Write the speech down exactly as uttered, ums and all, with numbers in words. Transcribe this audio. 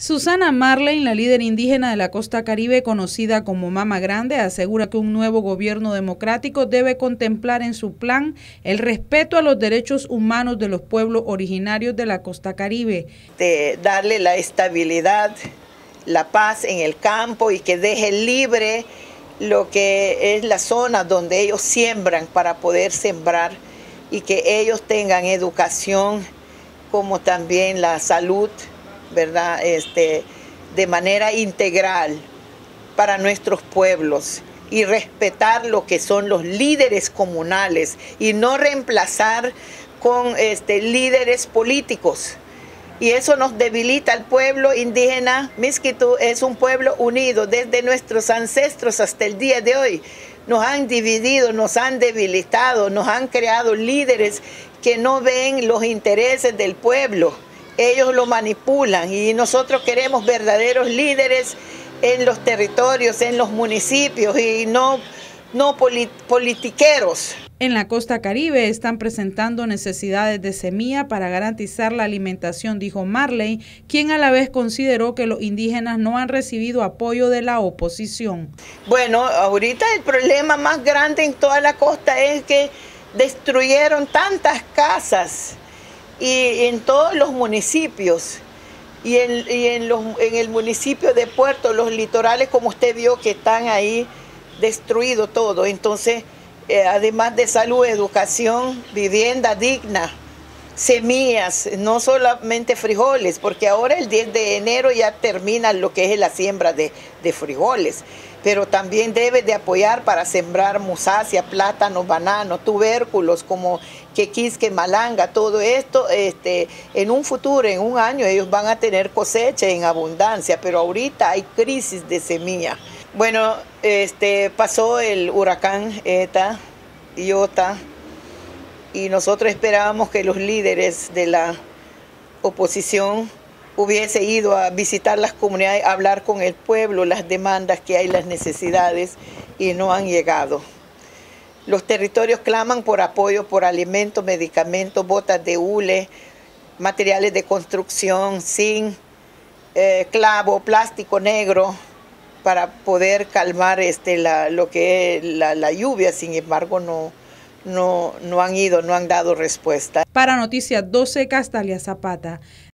Susana Marley, la líder indígena de la costa caribe conocida como Mama Grande, asegura que un nuevo gobierno democrático debe contemplar en su plan el respeto a los derechos humanos de los pueblos originarios de la costa caribe. De darle la estabilidad, la paz en el campo y que deje libre lo que es la zona donde ellos siembran para poder sembrar y que ellos tengan educación como también la salud, ¿verdad? Este, de manera integral para nuestros pueblos y respetar lo que son los líderes comunales y no reemplazar con este, líderes políticos. Y eso nos debilita al pueblo indígena. Miskito es un pueblo unido desde nuestros ancestros hasta el día de hoy. Nos han dividido, nos han debilitado, nos han creado líderes que no ven los intereses del pueblo. Ellos lo manipulan y nosotros queremos verdaderos líderes en los territorios, en los municipios y no, no polit politiqueros. En la costa caribe están presentando necesidades de semilla para garantizar la alimentación, dijo Marley, quien a la vez consideró que los indígenas no han recibido apoyo de la oposición. Bueno, ahorita el problema más grande en toda la costa es que destruyeron tantas casas y en todos los municipios y, en, y en, los, en el municipio de Puerto, los litorales, como usted vio que están ahí destruido todo. Entonces, eh, además de salud, educación, vivienda digna, semillas, no solamente frijoles, porque ahora el diez de enero ya termina lo que es la siembra de, de frijoles, pero también debe de apoyar para sembrar musacia, plátanos, bananos, tubérculos como quequisque, malanga, todo esto, este, en un futuro, en un año, ellos van a tener cosecha en abundancia, pero ahorita hay crisis de semilla. Bueno, este, pasó el huracán Eta, Iota, y nosotros esperábamos que los líderes de la oposición hubiese ido a visitar las comunidades, a hablar con el pueblo, las demandas que hay, las necesidades, y no han llegado. Los territorios claman por apoyo, por alimentos, medicamentos, botas de hule, materiales de construcción, zinc, eh, clavo, plástico negro, para poder calmar este, la, lo que es la, la lluvia. Sin embargo, no, no, no han ido, no han dado respuesta. Para Noticias doce, Castalia Zapata.